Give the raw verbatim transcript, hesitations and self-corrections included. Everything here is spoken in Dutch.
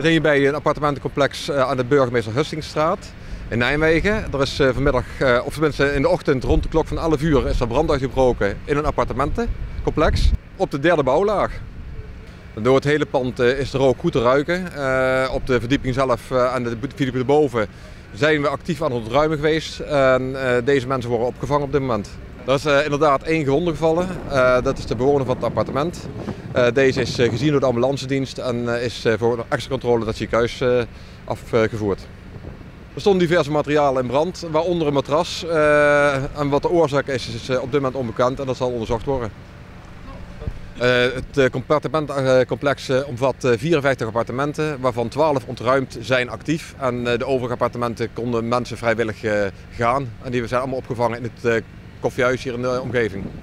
We zijn hier bij een appartementencomplex aan de Burgemeester Hustingstraat in Nijmegen. Er is vanmiddag, of tenminste in de ochtend rond de klok van elf uur, is er brand uitgebroken in een appartementencomplex op de derde bouwlaag. Door het hele pand is de rook goed te ruiken. Op de verdieping zelf en de verdieping erboven zijn we actief aan het ontruimen geweest. En deze mensen worden opgevangen op dit moment. Er is uh, inderdaad één gewonde gevallen. Uh, dat is de bewoner van het appartement. Uh, deze is uh, gezien door de ambulancedienst en uh, is uh, voor extra controle naar het ziekenhuis uh, afgevoerd. Er stonden diverse materialen in brand, waaronder een matras. Uh, en wat de oorzaak is, is uh, op dit moment onbekend en dat zal onderzocht worden. Uh, het appartementencomplex uh, omvat uh, vierenvijftig appartementen, waarvan twaalf ontruimd zijn actief. En uh, de overige appartementen konden mensen vrijwillig uh, gaan. En die zijn allemaal opgevangen in het uh, koffiehuis hier in de omgeving.